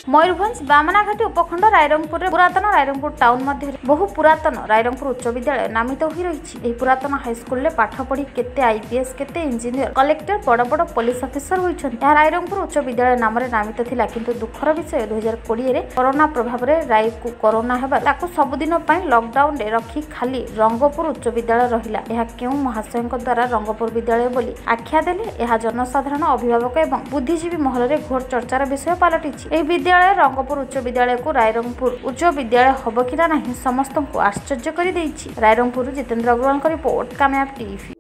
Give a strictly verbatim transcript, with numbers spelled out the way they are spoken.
मयूरभंज बामनाघाटी उपखंड रायरंगपुर पुरातन रायरंगपुर टाउन मध्य बहु पुरातन रायरंगपुर उच्च विद्यालय नामित हो रही। पुरातन हाईस्कल में पाठ पढ़ी केते आईपीएस केते इंजीनियर कलेक्टर बड़ बड़ पुलिस अफिसर होइछन। रायरंगपुर उच्च विद्यालय नाम नामित थिला किंतु दुखर विषय दुई हजार कोड़े रे कोरोना प्रभाव में राय को कोरोना हेबा ताकू सबुदिन लॉकडाउन रे रखी खाली रंगपुर उच्च विद्यालय रहिला। यह केउ महाशय द्वारा रंगपुर विद्यालय बोली आख्या देले यह जनसाधारण अभिभावक एवं बुद्धिजीवी महल में घोर चर्चार विषय पलटिछि। विद्यालय रंगपुर उच्च विद्यालय को रायरंगपुर उच्च विद्यालय हब कि ना समस्त को आश्चर्य कर रायरंगपुर जितेंद्र अग्रवाल रिपोर्ट कामयाब टीवी।